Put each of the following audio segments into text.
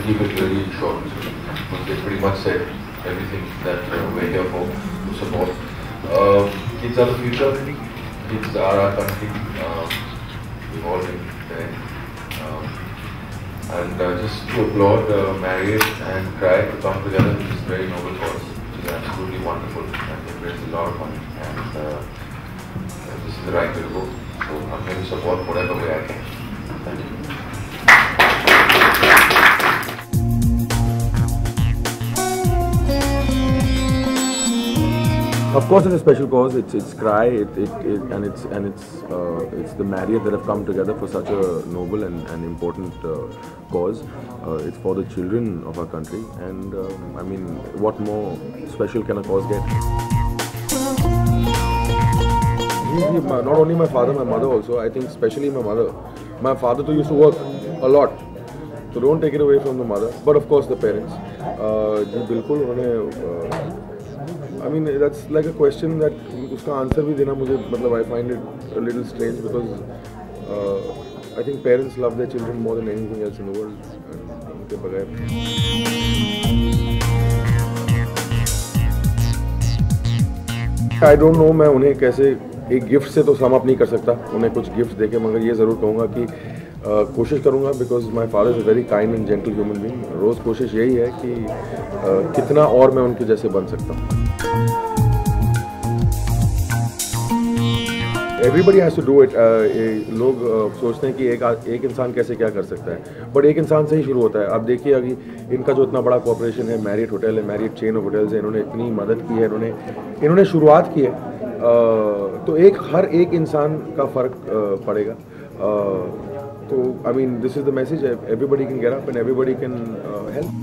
keep it really short. Because they pretty much said everything that we're here for, to support. Kids are the future. Kids are our country. We've all been there. And just to applaud Marriott and CRY to come together, which is a very noble cause, which is absolutely wonderful, and they've raised a lot of money, and this is the right way to go. So I'm going to support whatever way I can. Thank you. Of course, it's a special cause. It's CRY, and it's the Marriott that have come together for such a noble and important cause. It's for the children of our country, and I mean, what more special can a cause get? Not only my father, my mother also. I think especially my mother. My father too used to work a lot, so don't take it away from the mother. But of course, the parents. I mean, that's like a question that uska answer bhi dena mujhe, matlab, I find it a little strange, because I think parents love their children more than anything else in the world. And unke bagair I don't know मैं उन्हें कैसे एक gift से तो sum up नहीं कर सकता, उन्हें कुछ गिफ्ट देके, मगर ये ज़रूर कहूँगा कि कोशिश करूँगा, because my father is a very kind and gentle human being. रोज़ कोशिश यही है कि कितना और मैं उनके जैसे बन सकता हूँ. Everybody has to do it. लोग सोचते हैं कि एक इंसान कैसे क्या कर सकता है, बट एक इंसान से ही शुरू होता है. अब देखिए अभी इनका जो इतना बड़ा कॉर्पोरेशन है, मैरियट होटल है, मैरियट चेन ऑफ होटल्स है, इन्होंने इतनी मदद की है, इन्होंने शुरुआत की है, तो हर एक इंसान का फ़र्क पड़ेगा. तो I mean this is the message. Everybody can get up and everybody can help.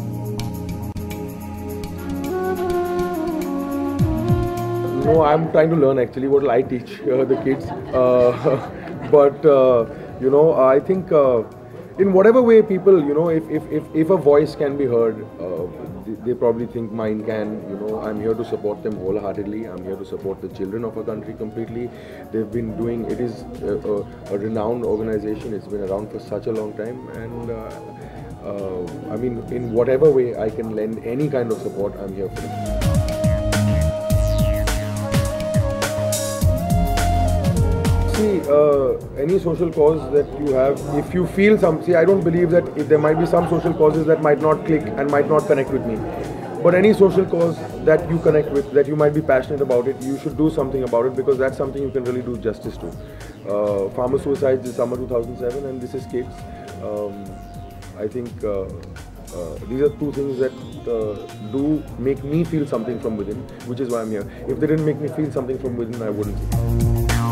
No, I'm trying to learn actually. What will I teach the kids? But you know, I think in whatever way people, you know, if a voice can be heard, they probably think mine can. You know, I'm here to support them wholeheartedly. I'm here to support the children of our country completely. They've been doing. It is a renowned organization. It's been around for such a long time, and I mean, in whatever way I can lend any kind of support, I'm here for it. Any social cause that you have, if you feel I don't believe that there might be some social causes that might not click and might not connect with me, but any social cause that you connect with, that you might be passionate about it, you should do something about it, because that's something you can really do justice to. Farmer suicides is summer 2007, and this is kids. I think these are two things that do make me feel something from within, which is why I'm here. If they didn't make me feel something from within, I wouldn't.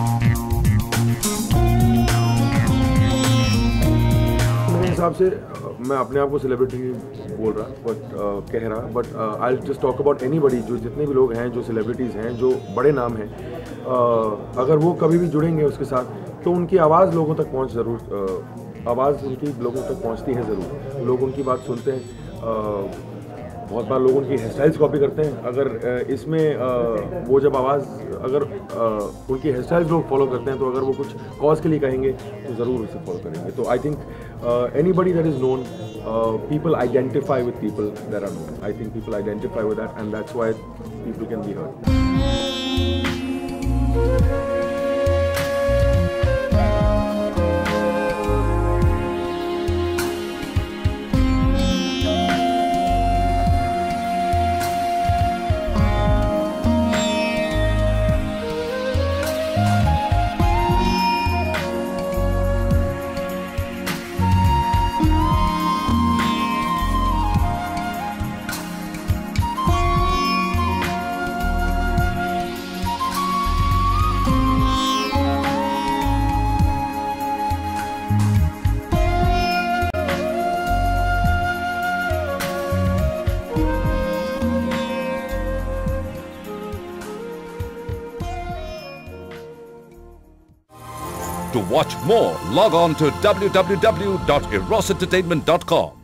हिसाब से मैं अपने आप को celebrity नहीं बोल रहा, but कह रहा, but I just talk about anybody, जो जितने भी लोग हैं, जो सेलिब्रिटीज़ हैं, जो बड़े नाम हैं, अगर वो कभी भी जुड़ेंगे उसके साथ, तो उनकी आवाज़ लोगों तक पहुंच ज़रूर, आवाज़ उनकी लोगों तक पहुंचती है ज़रूर. लोग उनकी बात सुनते हैं. बहुत बार लोग उनकी हेयर स्टाइल्स कॉपी करते हैं. अगर इसमें वो जब आवाज़, अगर उनकी हेयर स्टाइल्स लोग फॉलो करते हैं, तो अगर वो कुछ कॉज के लिए कहेंगे तो ज़रूर उसे फॉलो करेंगे. तो I think anybody that is known, people identify with people that are known. I think people identify with that, and that's why people can be heard. To watch more, log on to www.erosentertainment.com.